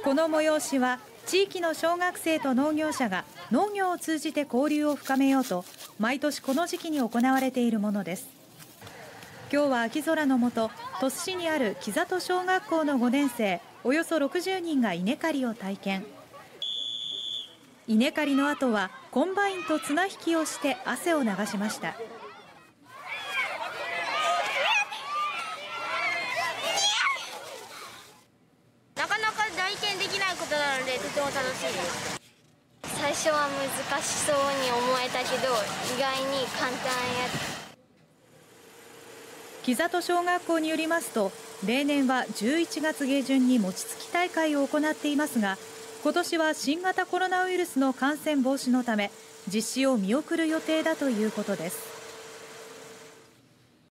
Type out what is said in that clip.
この催しは地域の小学生と農業者が農業を通じて交流を深めようと毎年この時期に行われているものです。今日は秋空の下、鳥栖市にある木里小学校の5年生およそ60人が稲刈りを体験。稲刈りの後はコンバインと綱引きをして汗を流しました。 なかなか体験できないことなのでとても楽しいです。最初は難しそうに思えたけど意外に簡単や。 木里小学校によりますと、例年は11月下旬に餅つき大会を行っていますが、今年は新型コロナウイルスの感染防止のため実施を見送る予定だということです。